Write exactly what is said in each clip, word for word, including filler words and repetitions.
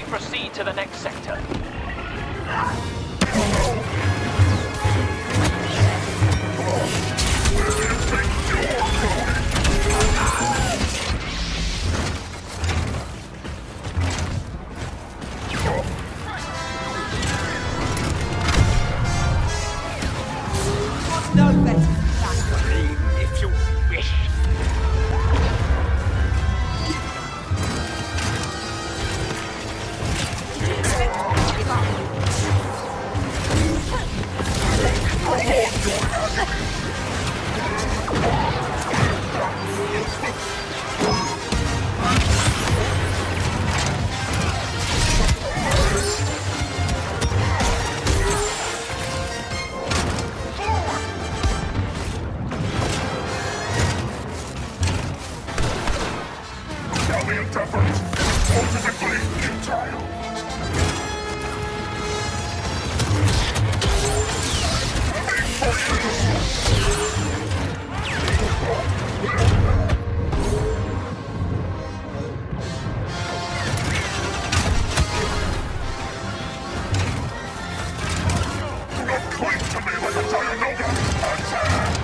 proceed to the next sector. No better than that. If you wish. Valiant effort! Ultimately futile! Do not cling to me like a Dianoga! Attack!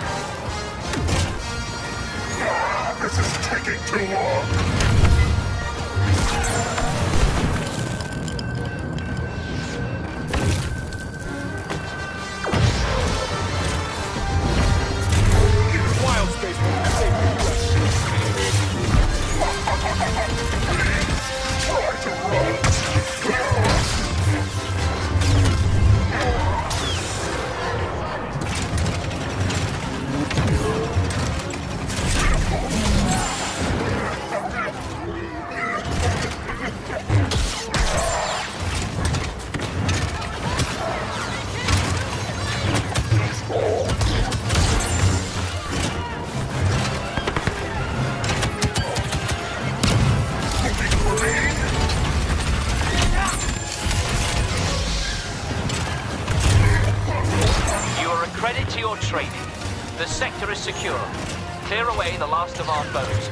Ah, this is taking too long! Credit to your training. The sector is secure. Clear away the last of our foes.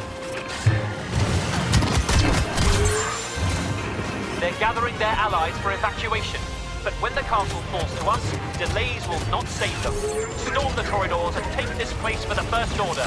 They're gathering their allies for evacuation. But when the castle falls to us, delays will not save them. Storm the corridors and take this place for the First Order.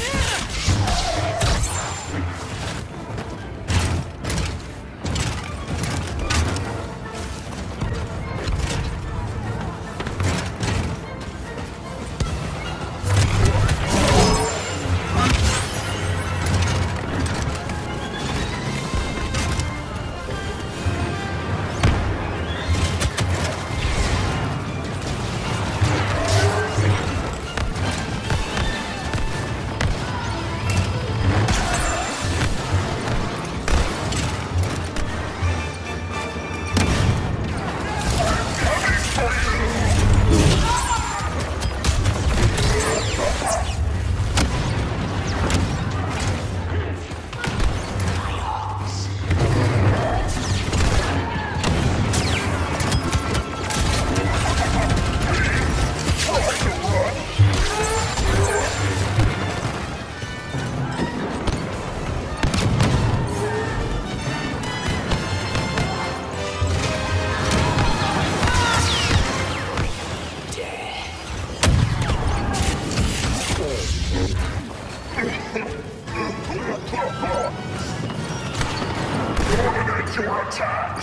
Coordinate your attacks!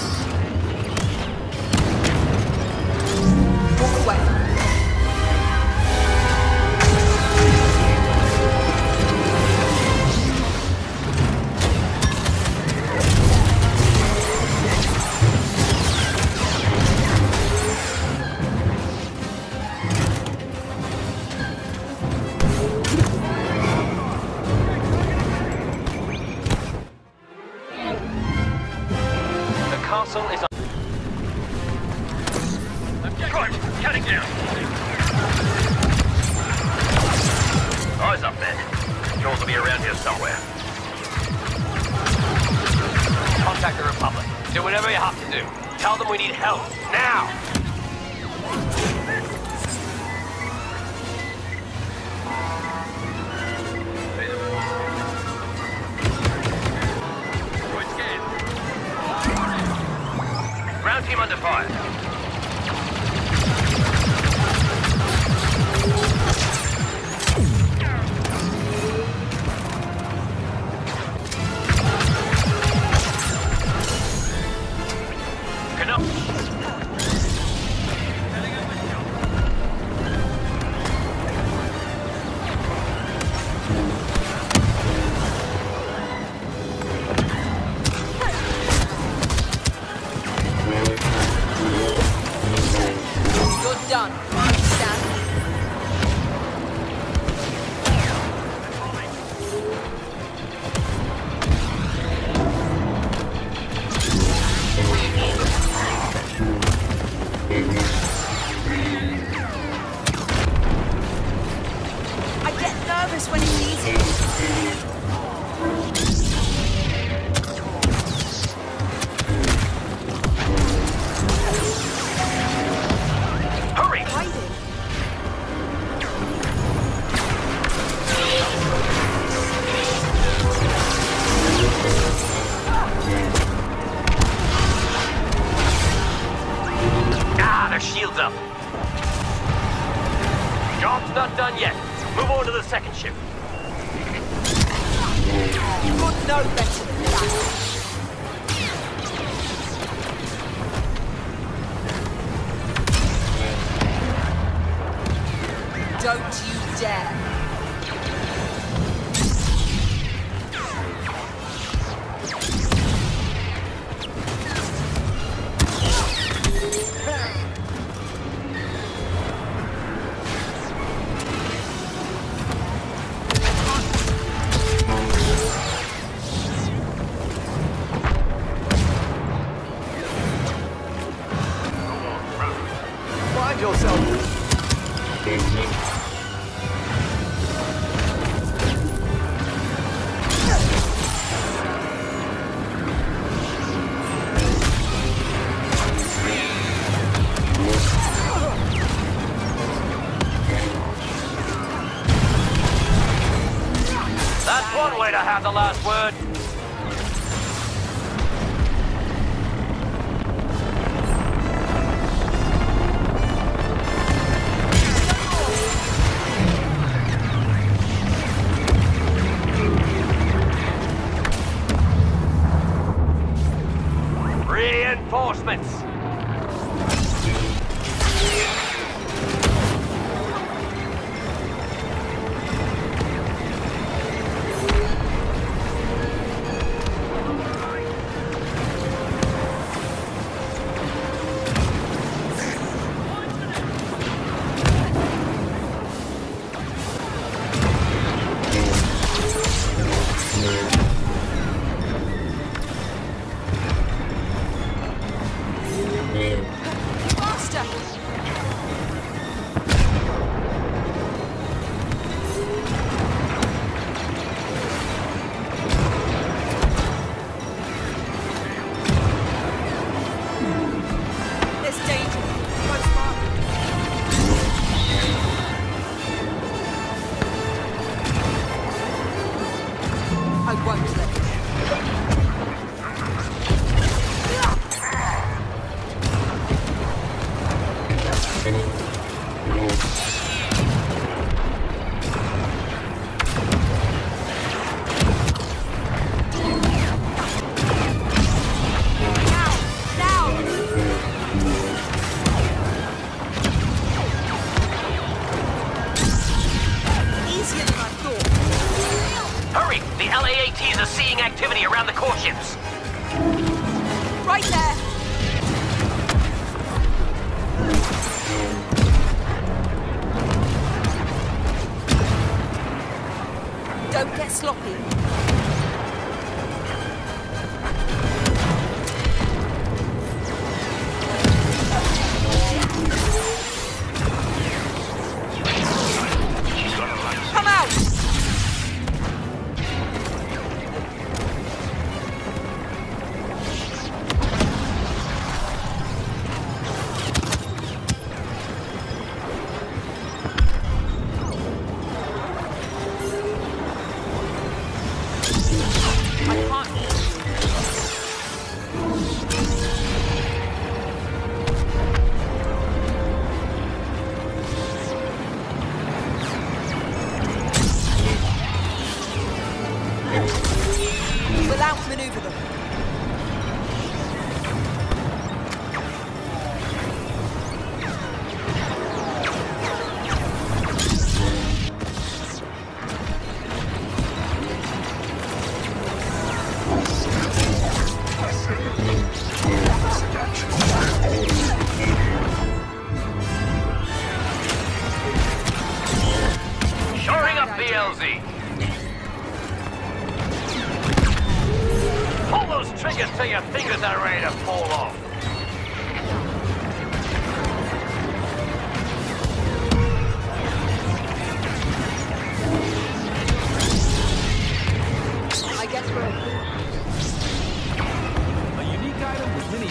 Walk away. Castle is on. Right, cutting down. Eyes up there. Yours will be around here somewhere. Contact the Republic. Do whatever you have to do. Tell them we need help. Now! under fire. Done. Understand? I get nervous when it's easy. Shields up. Job's not done yet. Move on to the second ship. You would know better than that. Don't you dare. That's one way to have the last word. Reinforcements. Right there! Don't get sloppy. Come out! L Z. Pull those triggers till your fingers are ready to fall off. I guess we're okay. A unique item with many.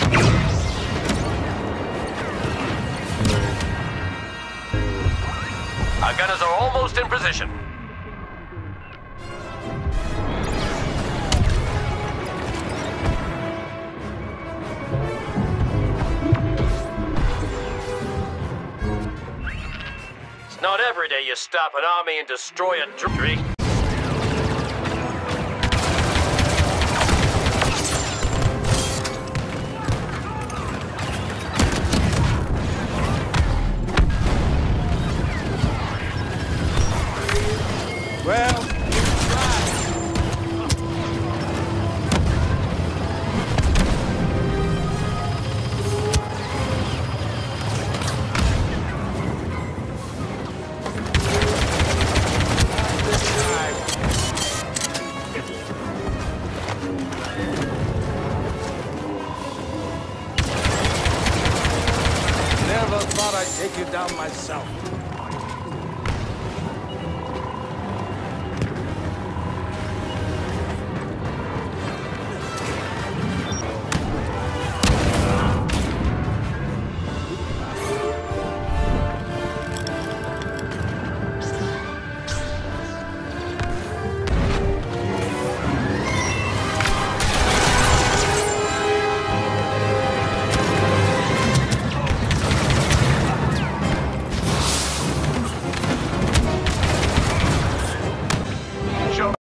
Our gunners are almost in position. It's not every day you stop an army and destroy a tree. Well, never thought I'd take you down myself.